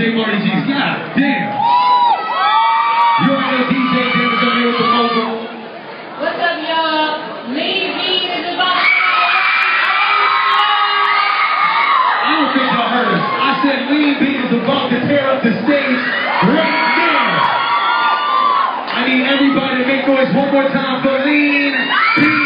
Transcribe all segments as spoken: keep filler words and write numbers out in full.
J Marty G's. God damn. You already know D J Jam is on here with the vocal. What's up, y'all? Lean Bean is about to I don't think y'all heard us. I said Lean Bean is about to tear up the stage right now. I need everybody to make noise one more time for Lean Bean.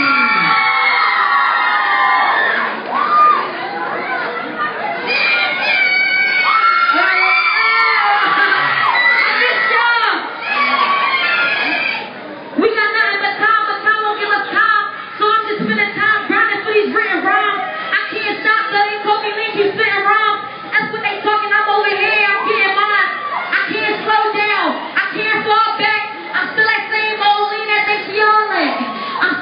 I'm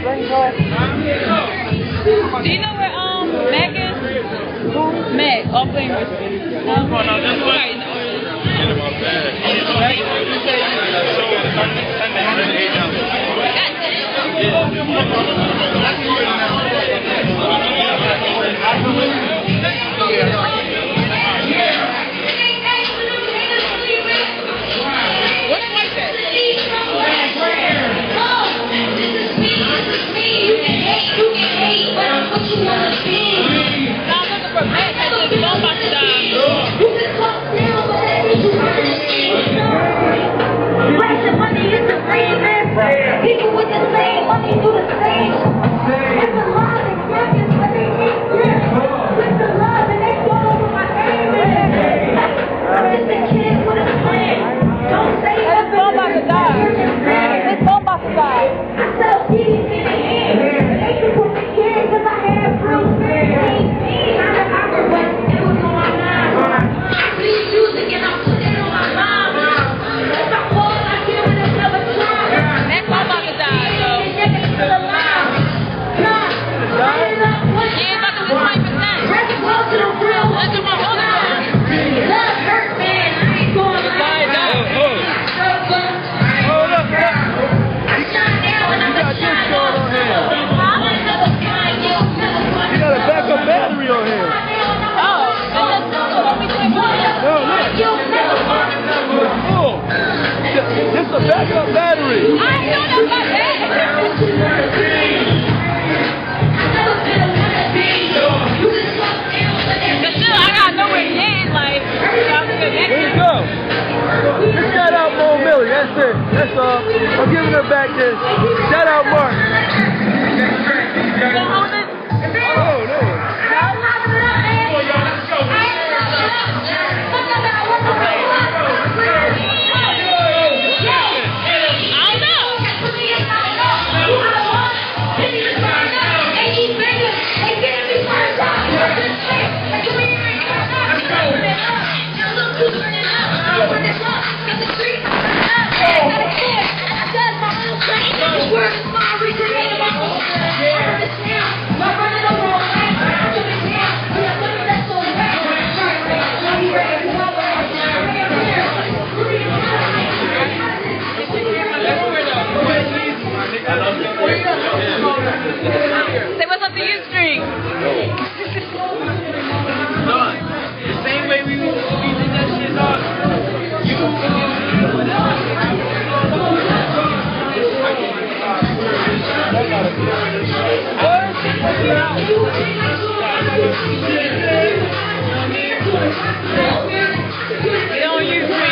Do you know where um Mag is? Mag, AllFlamerz. No? Oh, no, this way. People with the same money do the same. It's a lot of champions, but they ain't good. With the love and they go over my name. I'm just a kid with a plan. Don't say it's all about the die. It's all about the die. I sell T Vs in the hand. They can put me in because I have real fans. I'm an opera, but it was on my mind. Please music and I put it on my mind. If I fall, I give it another try. That's all about the die, though. It's a backup battery. I know that's my battery. But still, I gotta know where he is. Like, there you go. Just shout out Mo Millie. That's it. That's all. I'm giving her back this. Shout out Mark. Oh, no. Say what's up to you, String. Done. The same way we, we did that shit, dog. You Don't use me.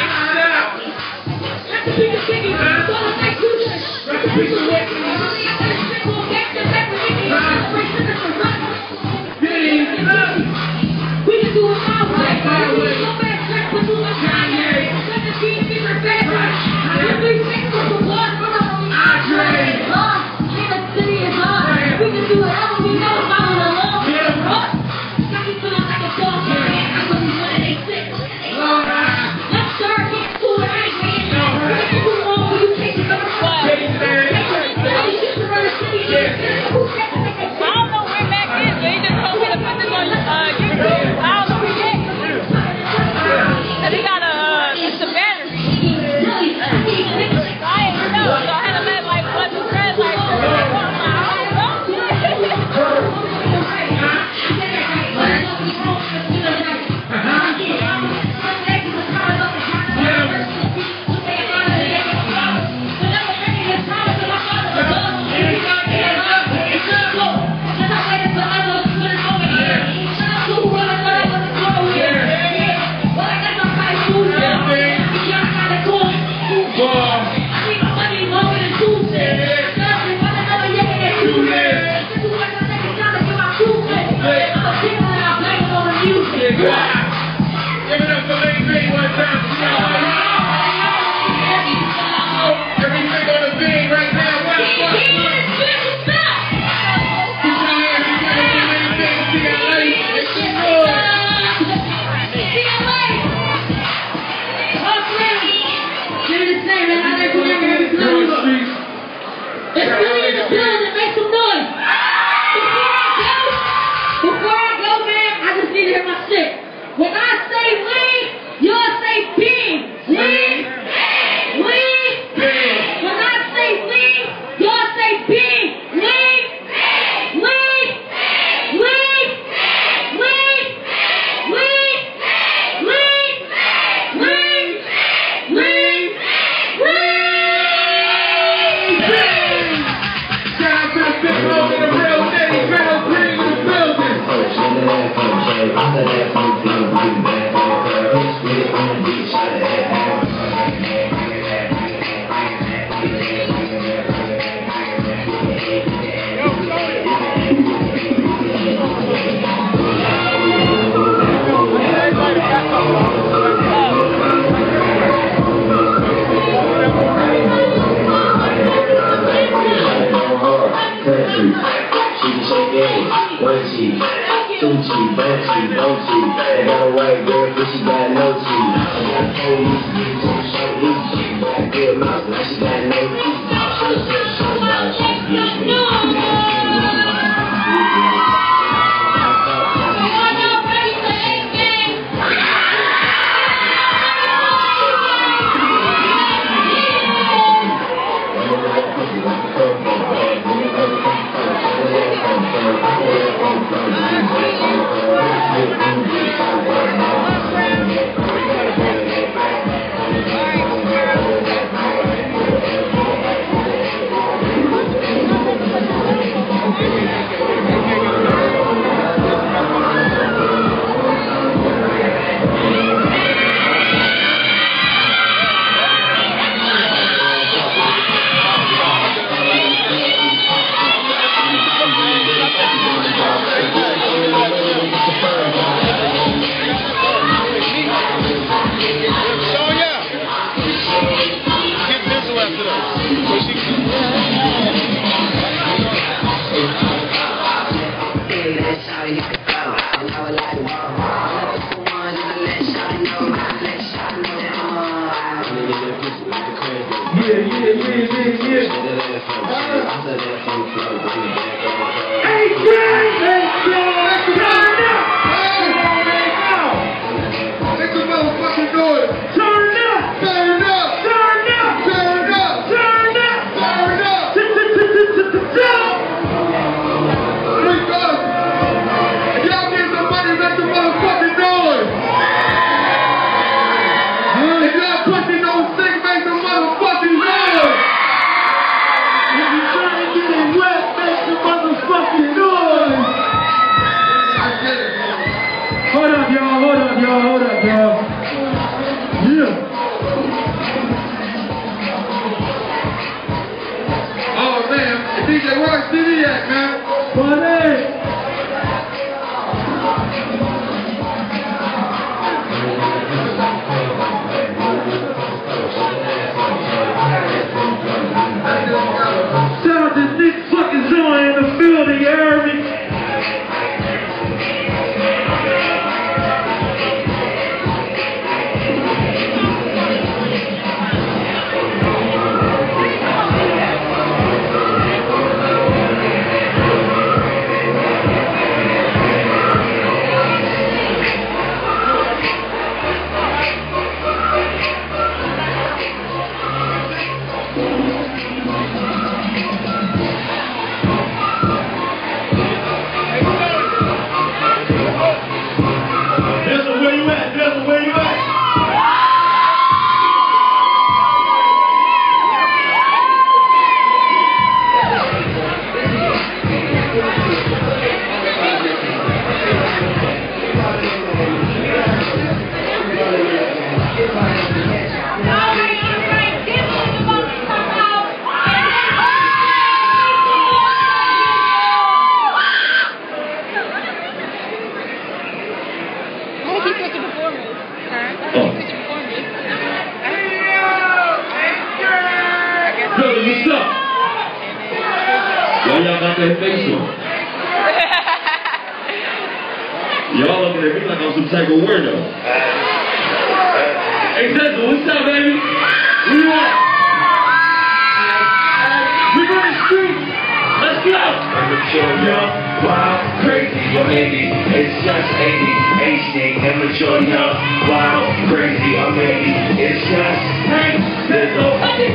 It's really in the building. Make some country. She can shake that, one cheek, two cheek, both cheek, both cheek. I got a white girl, but she got no teeth. I got a police, bitch, on the show, easy. She got a good mouth, now she got no teeth. She's so short about she gets me. Y'all looking at me like I'm some type of weirdo. Hey, Cecil, what's up, baby? Where you at? We run the streets. Let's go. Immature, young, wild, crazy, or maybe it's just eighty. H D, immature, young, wild, crazy, or maybe it's just hey, Cecil.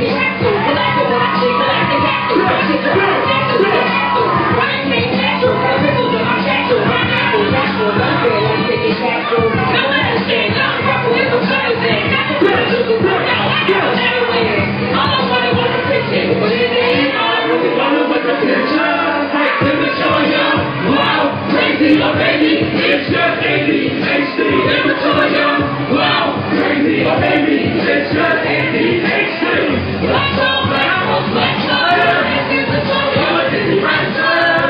It's just eighty, H D, immature, young, wow, crazy, or maybe it's just eighty, H D. Let's go, man, let's go, let's go, let's go, let's go,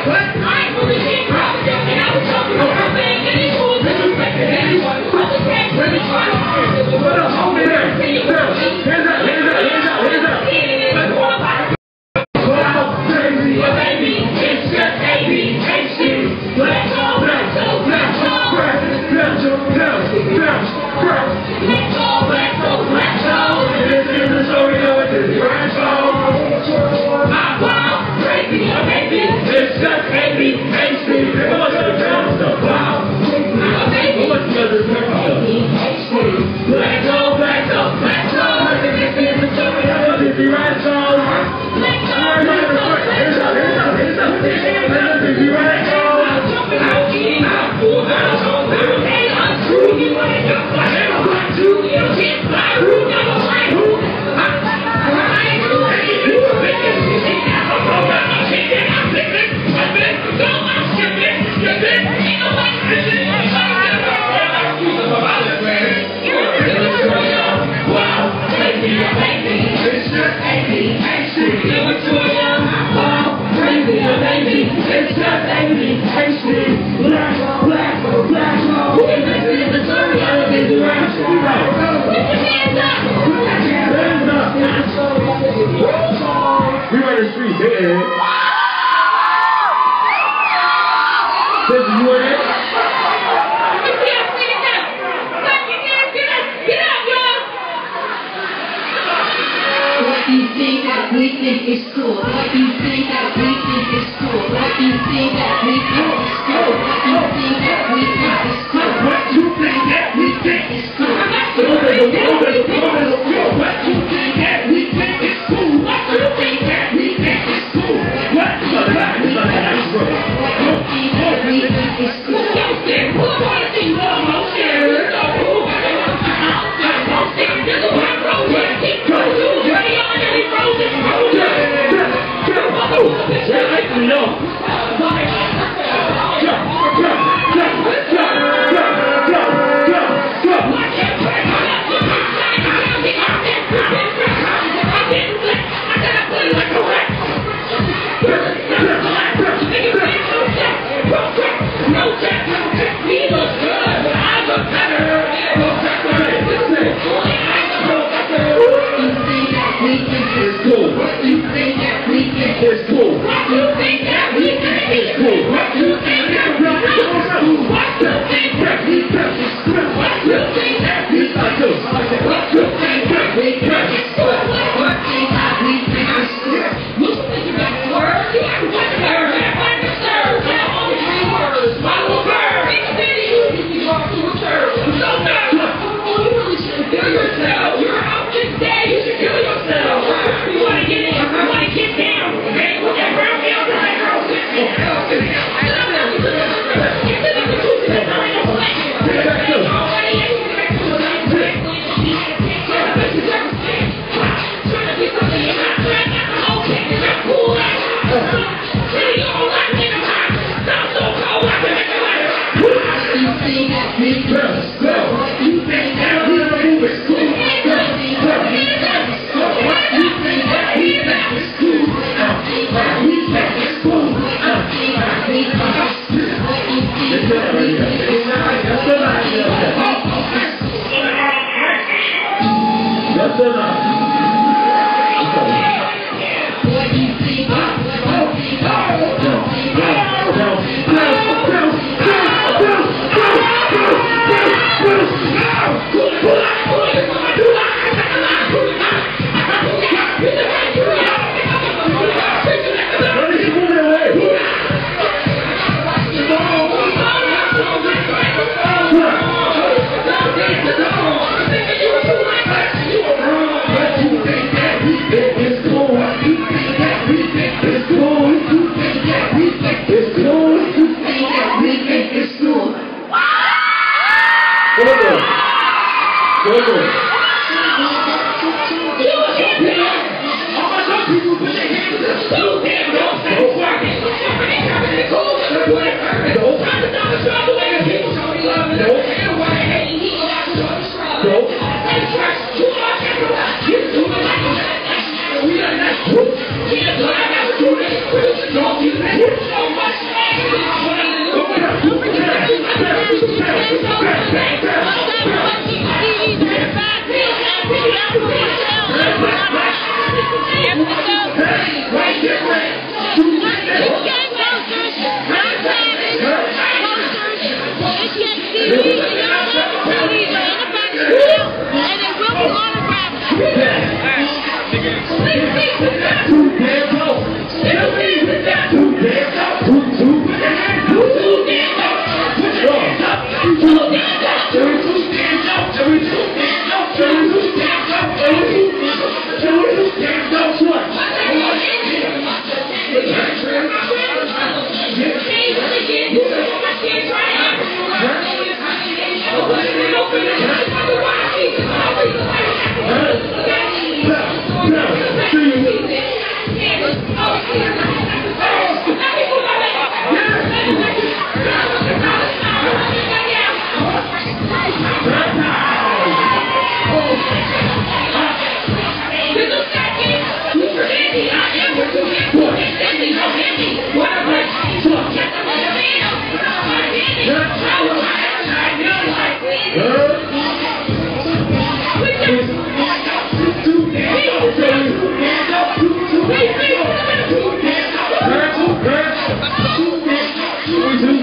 Come on.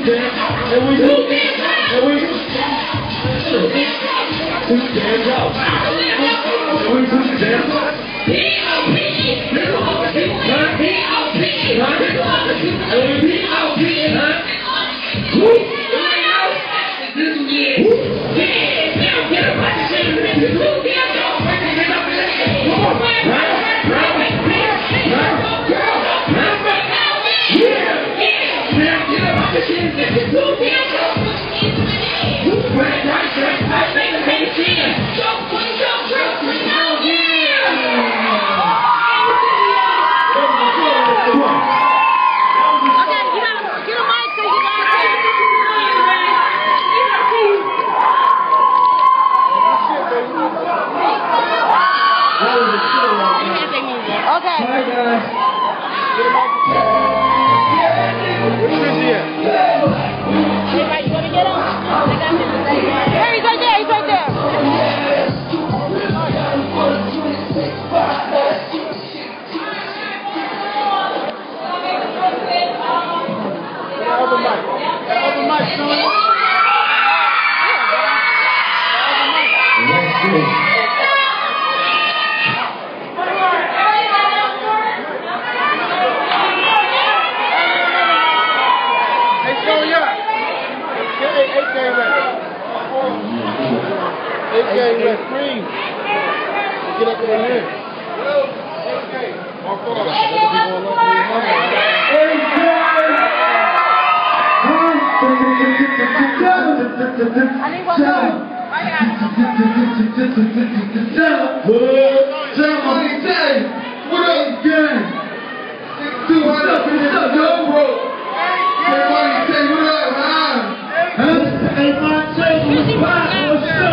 dance, and we do, and we do, two dance out, and we do the dance out. P O P, people on the people, P O P, people on the people, and we P O P, huh? Woo! This is it. Yeah, now get up out the shit, woo! Yeah, don't break it, get up and let it go. Right, right, right, right, yeah, yeah. Now get up out the shit, let it go. Yeah, right, right, right, right, make the head shit. Jump, jump, jump, jump, yeah. Okay. Bye, guys. Everybody, you want to get him? There, he's right there. He's right there. Other mic. Other mic, son. Okay, let's scream. Get up in here. Okay. Walk over. Let the people along. I need one more. What up, gang? Dude, what up? What's up, yo, bro? Everybody say what up, huh? Huh? Hey, my say what's up? What's up?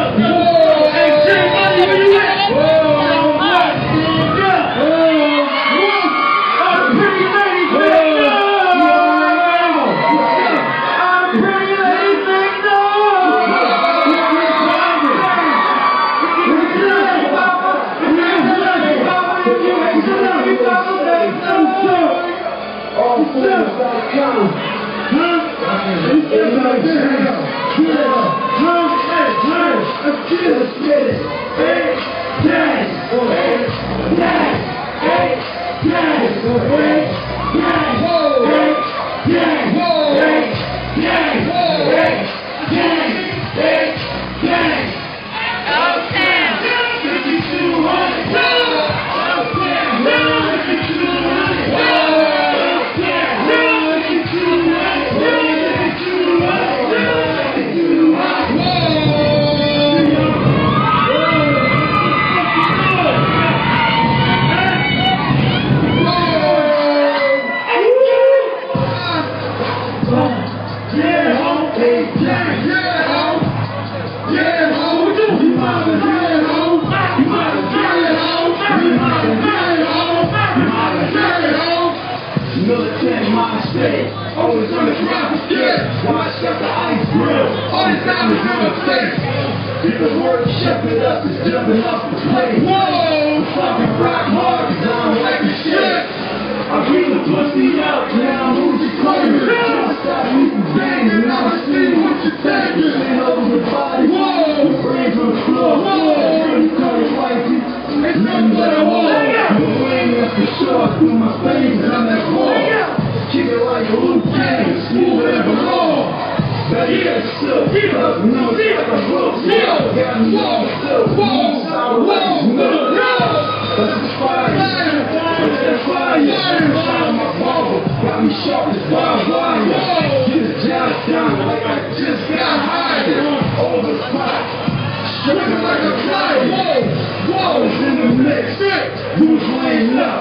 Always on the ground, yeah. Watch out the ice grill. All this time is in my face. People work, shepherd up, is jumping off the plate. Whoa! Fucking rock hard, cause I don't like the shit. I beat the pussy out, now who's your claimant? Just stop eating bang, and now I see what you're taking. Lean over the body, whoa! The brains on the floor, whoa! You call it wifey, it's nothing but a wall. The wing up the shore, through my face, and I'm that wall. Keep it like a little game, smooth and belong. But yeah, still, keep up, no, keep up, no, still, got me all still, whoa, sideways, no, no. That's the fire, that's the fire, shine my bubble, got me sharp as barbed wire. Get the job done like I just got hired. Over the pot, stripping like a flyer, whoa, whoa, it's in the mix, who's laying up,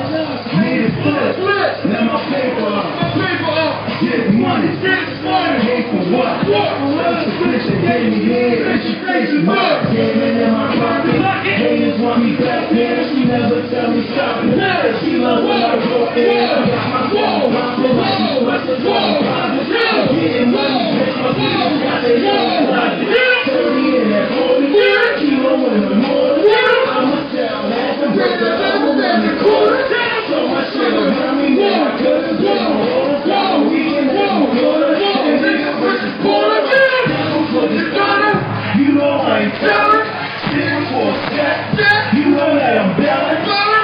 made it flip, now my paper up, paper up, get money, get money, hate for what, what, that's the bitch that gave me head, and she facing what, gave it in my pocket, haters want me back there, she never tell me stop it, she love when I go in, I got my phone, popping like she sweats the phone, getting money, bitch, my bitch got their hands like it, thirty in that forty, kilo in the morning, I'm a child, had to break the double in the quarter, so much shit around me now, cause it's been a whole we can have a quarter, ain't selling. Stand for that. You know that I'm bailing.